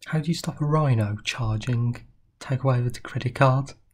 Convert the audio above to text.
How do you stop a rhino charging? Take away the credit card.